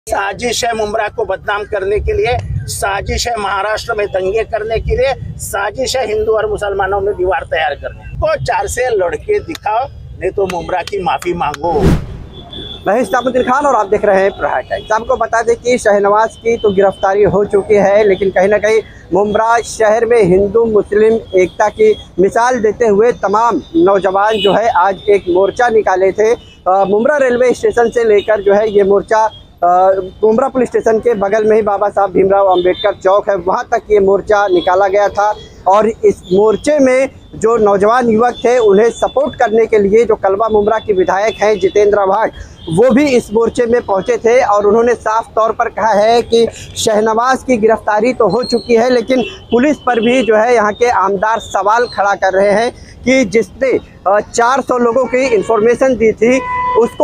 साजिश है मुमरा को बदनाम करने के लिए, साजिश है महाराष्ट्र में दंगे करने के लिए, साजिश है हिंदू और मुसलमानों में दीवार तैयार करने को। 4 से लड़के दिखाओ, नहीं तो मुमरा की माफी मांगो। मैं इस्लामुद्दीन खान और आप देख रहे हैं प्रहार टाइम्स। आपको बता दें कि शहनवाज की तो गिरफ्तारी हो चुकी है, लेकिन कहीं ना कहीं मुमरा शहर में हिंदू मुस्लिम एकता की मिसाल देते हुए तमाम नौजवान जो है आज एक मोर्चा निकाले थे। मुमरा रेलवे स्टेशन से लेकर जो है ये मोर्चा मुमरा पुलिस स्टेशन के बगल में ही बाबा साहब भीमराव अंबेडकर चौक है, वहाँ तक ये मोर्चा निकाला गया था। और इस मोर्चे में जो नौजवान युवक थे उन्हें सपोर्ट करने के लिए जो कलवा मुमरा के विधायक हैं जितेंद्र आव्हाड, वो भी इस मोर्चे में पहुंचे थे और उन्होंने साफ तौर पर कहा है कि शहनवाज की गिरफ्तारी तो हो चुकी है, लेकिन पुलिस पर भी जो है यहाँ के आमदार सवाल खड़ा कर रहे हैं कि जिसने 400 लोगों की इंफॉर्मेशन दी थी उसको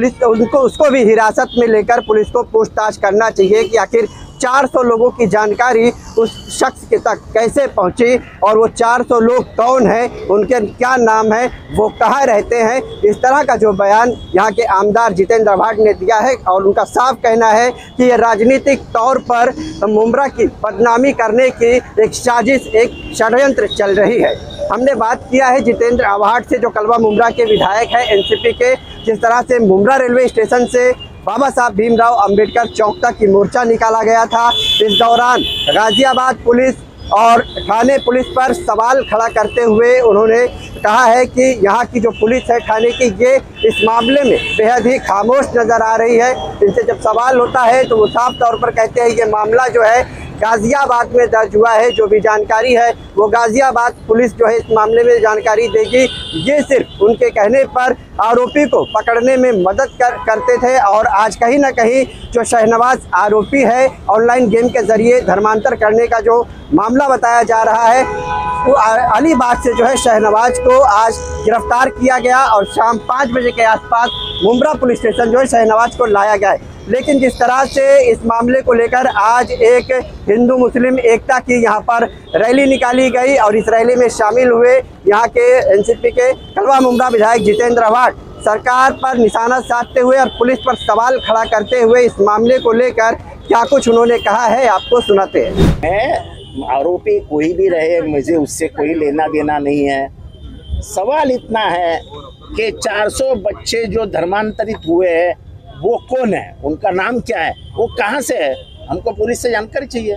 भी हिरासत में लेकर पुलिस को पूछताछ करना चाहिए कि आखिर 400 लोगों की जानकारी उस शख्स के तक कैसे पहुंची और वो 400 लोग कौन हैं, उनके क्या नाम है, वो कहाँ रहते हैं। इस तरह का जो बयान यहाँ के आमदार जितेंद्र आव्हाड ने दिया है और उनका साफ कहना है कि ये राजनीतिक तौर पर मुमरा की बदनामी करने की एक साजिश, एक षड्यंत्र चल रही है। हमने बात किया है जितेंद्र आव्हाड से जो कलवा मुमरा के विधायक हैं एनसीपी के, जिस तरह से मुमरा रेलवे स्टेशन से बाबा साहब भीमराव अंबेडकर चौक तक की मोर्चा निकाला गया था। इस दौरान गाजियाबाद पुलिस और थाने पुलिस पर सवाल खड़ा करते हुए उन्होंने कहा है कि यहाँ की जो पुलिस है थाने की, ये इस मामले में बेहद ही खामोश नज़र आ रही है। इनसे जब सवाल होता है तो वो साफ तौर पर कहते हैं ये मामला जो है गाजियाबाद में दर्ज हुआ है, जो भी जानकारी है वो गाजियाबाद पुलिस जो है इस मामले में जानकारी देगी। ये सिर्फ उनके कहने पर आरोपी को पकड़ने में मदद करते थे और आज कहीं ना कहीं जो शहनवाज आरोपी है ऑनलाइन गेम के ज़रिए धर्मांतर करने का जो मामला बताया जा रहा है, वो अलीबाग से जो है शहनवाज को आज गिरफ्तार किया गया और शाम 5 बजे के आसपास मुमरा पुलिस स्टेशन जो है शहनवाज को लाया गया है। लेकिन जिस तरह से इस मामले को लेकर आज एक हिंदू मुस्लिम एकता की यहाँ पर रैली निकाली गई और इस रैली में शामिल हुए यहाँ के एनसीपी के कलवा मुमरा विधायक जितेंद्र आव्हाड सरकार पर निशाना साधते हुए और पुलिस पर सवाल खड़ा करते हुए इस मामले को लेकर क्या कुछ उन्होंने कहा है आपको सुनाते हैं। आरोपी कोई भी रहे, मुझे उससे कोई लेना देना नहीं है। सवाल इतना है कि 400 बच्चे जो धर्मांतरित हुए हैं वो कौन है, उनका नाम क्या है, वो कहाँ से है, हमको पुलिस से जानकारी चाहिए।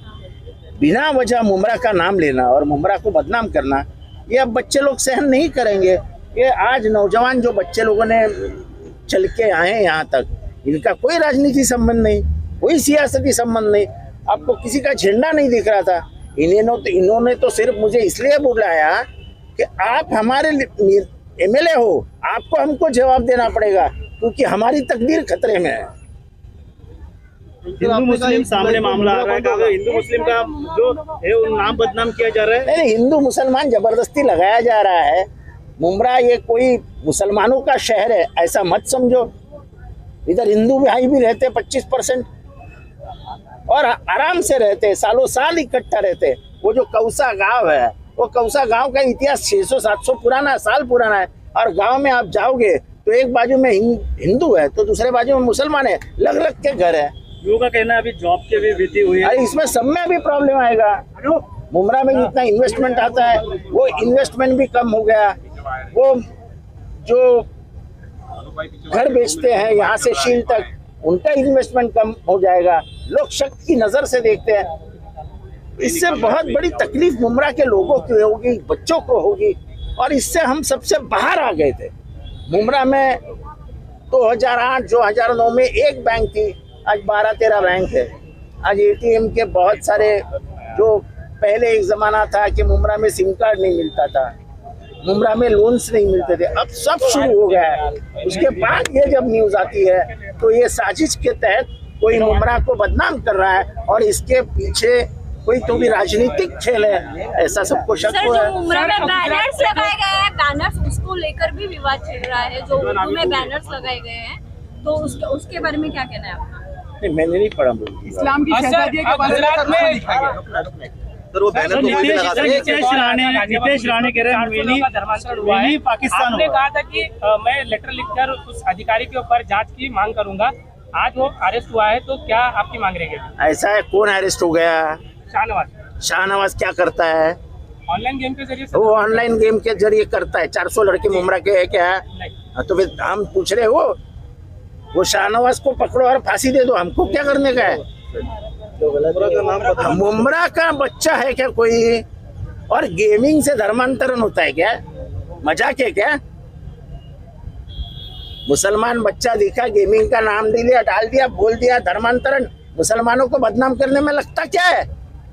बिना वजह मुमरा का नाम लेना और मुमरा को बदनाम करना, ये अब बच्चे लोग सहन नहीं करेंगे। ये आज नौजवान जो बच्चे लोगों ने चल के आए यहाँ तक, इनका कोई राजनीति संबंध नहीं, कोई सियासती संबंध नहीं, आपको किसी का झंडा नहीं दिख रहा था। इन्होंने तो सिर्फ मुझे इसलिए बुलाया कि आप हमारे एमएलए हो, आपको हमको जवाब देना पड़ेगा क्योंकि हमारी तकदीर खतरे में है। हिंदू मुस्लिम सामने मामला आ रहा है, हिंदू मुस्लिम का जो है वो नाम बदनाम किया जा रहा है। नहीं, हिंदू मुसलमान जबरदस्ती लगाया जा रहा है। मुमरा ये कोई मुसलमानों का शहर है ऐसा मत समझो। इधर हिंदू भाई भी रहते 25% और आराम से रहते, सालों साल इकट्ठा रहते। वो जो कौसा गांव है, वो कौसा गांव का इतिहास 600-700 पुराना साल पुराना है। और गांव में आप जाओगे तो एक बाजू में हिंदू है तो दूसरे बाजू में मुसलमान है, लग लग के घर है। लोगों का कहना है अभी जॉब की भी वृद्धि हुई है। अरे इसमें सब में भी प्रॉब्लम आएगा। मुमरा में जितना इन्वेस्टमेंट आता है वो इन्वेस्टमेंट भी कम हो गया। वो जो घर बेचते हैं यहाँ से शील तक, उनका इन्वेस्टमेंट कम हो जाएगा। लोग शक्ति की नजर से देखते हैं। इससे बहुत बड़ी तकलीफ मुमरा के लोगों की होगी, बच्चों को होगी। और इससे हम सबसे बाहर आ गए थे। मुमरा में 2008-2009 में एक बैंक थी, आज 12-13 बैंक है। आज एटीएम के बहुत सारे, जो पहले एक ज़माना था कि मुमरा में सिम कार्ड नहीं मिलता था, मुमरा में लोन्स नहीं मिलते थे, अब सब शुरू हो गया है। उसके बाद ये जब न्यूज़ आती है तो ये साजिश के तहत कोई मुमरा को बदनाम कर रहा है और इसके पीछे कोई तो भी राजनीतिक खेल है, ऐसा सबको शक हो रहा है। मुमरा में बैनर्स लगाए गए हैं, बैनर्स उसको लेकर भी विवाद चल रहा है, जो उर्दू में बैनर्स लगाए गए हैं, तो उसके बारे में क्या कहना है आपका? नहीं, मैंने नहीं पढ़ा। इस्लाम की शहजादी के बारे में लिखा गया। सर वो बैनर नीतीश राणे कह रहे हैं पाकिस्तान। आपने कहा था कि मैं लेटर लिखकर उस अधिकारी के ऊपर जांच की मांग करूंगा, आज वो अरेस्ट हुआ है, तो क्या आपकी मांग रहेगी? ऐसा है, कौन अरेस्ट हो गया? शाहनवाज शाहनवाज क्या करता है? ऑनलाइन गेम के जरिए वो ऑनलाइन गेम के जरिए करता है। 400 लड़के मुमरा के है क्या? नहीं। तो फिर हम पूछ रहे हो, वो शाहनवाज को पकड़ो और फांसी दे दो, हमको क्या करने का है? मुमरा का बच्चा है क्या कोई? और गेमिंग से धर्मांतरण होता है क्या? मजाक है क्या? मुसलमान बच्चा दिखा, गेमिंग का नाम दे लिया, डाल दिया, बोल दिया धर्मांतरण। मुसलमानों को बदनाम करने में लगता क्या है?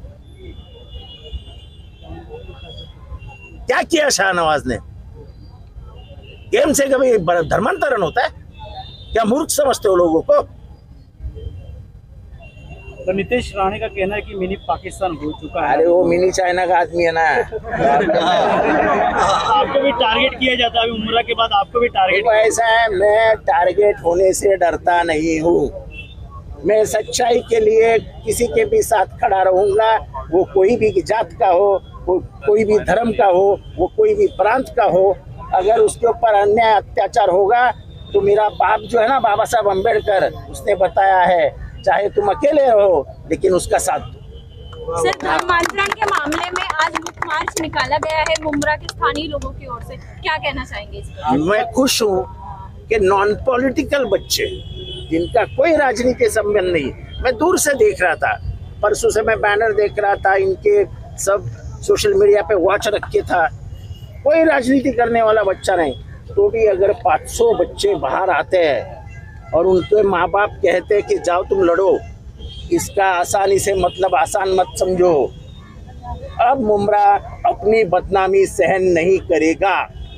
क्या किया शाहनवाज ने? गेम से कभी धर्मांतरण होता है क्या? मूर्ख समझते हो लोगों को? तो नीतीश राणे का कहना है कि मिनी पाकिस्तान हो चुका है। अरे वो मिनी चाइना का आदमी है ना। आपको भी टारगेट किया जाता है, उम्र के बाद आपको भी टारगेट। देखो ऐसा है, मैं टारगेट होने से डरता नहीं हूँ। मैं सच्चाई के लिए किसी के भी साथ खड़ा रहूंगा, वो कोई भी जात का हो, वो कोई भी धर्म का हो, वो कोई भी प्रांत का हो। अगर उसके ऊपर अन्याय अत्याचार होगा तो मेरा बाप जो है ना, बाबा साहब अम्बेडकर, उसने बताया है चाहे तुम अकेले रहो लेकिन उसका साथ दो। सर, धर्मांतरण के मामले में आज मुख्य मार्च निकाला गया है मुमरा के स्थानीय लोगों की ओर से, क्या कहना चाहेंगे इस पर? मैं खुश हूँ कि नॉन पॉलिटिकल बच्चे जिनका कोई राजनीति संबंध नहीं, मैं दूर से देख रहा था, परसों से मैं बैनर देख रहा था, इनके सब सोशल मीडिया पे वॉच रखे था, कोई राजनीति करने वाला बच्चा नहीं। तो भी अगर 500 बच्चे बाहर आते हैं और उनके माँ बाप कहते हैं कि जाओ तुम लड़ो, इसका आसानी से मतलब आसान मत समझो। अब मुमरा अपनी बदनामी सहन नहीं करेगा।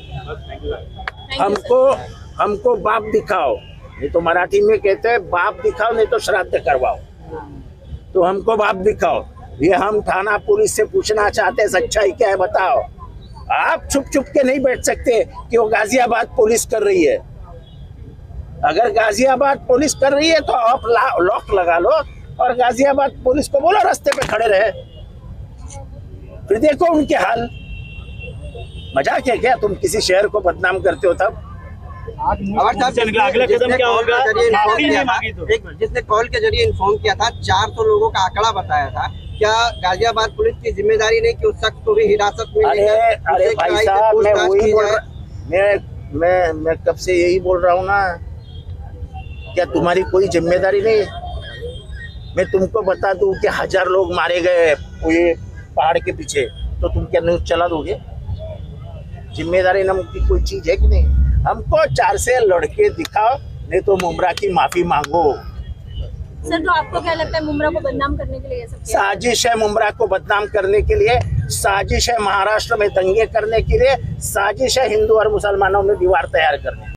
हमको बाप दिखाओ, नहीं तो मराठी में कहते हैं बाप दिखाओ नहीं तो श्राद्ध करवाओ। तो हमको बाप दिखाओ। ये हम थाना पुलिस से पूछना चाहते हैं, सच्चाई क्या है बताओ। आप छुप छुप के नहीं बैठ सकते कि वो गाजियाबाद पुलिस कर रही है। अगर गाजियाबाद पुलिस कर रही है तो आप लॉक लगा लो और गाजियाबाद पुलिस को बोलो रास्ते पे खड़े रहे, फिर देखो उनके हाल। मजाक है क्या? तुम किसी शहर को बदनाम करते हो तब? अगला कदम क्या होगा? जिसने कॉल के जरिए इन्फॉर्म किया था, 400 लोगों का आंकड़ा बताया था, क्या गाजियाबाद पुलिस की जिम्मेदारी नहीं कि उस शख्स को भी हिरासत में लेकर अरे भाई साहब, मैं वही बोल रहा, मैं कब से यही बोल रहा हूँ ना, क्या तुम्हारी कोई जिम्मेदारी नहीं? मैं तुमको बता दूं कि 1000 लोग मारे गए ये पहाड़ के पीछे, तो तुम क्या न्यूज चला दोगे? जिम्मेदारी नाम की कोई चीज है कि नहीं? हमको 4 से लड़के दिखाओ, नहीं तो मुमरा की माफी मांगो। सर, तो आपको क्या लगता है मुमरा को बदनाम करने के लिए ये सब किया? साजिश है मुमरा को बदनाम करने के लिए, साजिश है महाराष्ट्र में दंगे करने के लिए, साजिश है हिंदू और मुसलमानों में दीवार तैयार करने।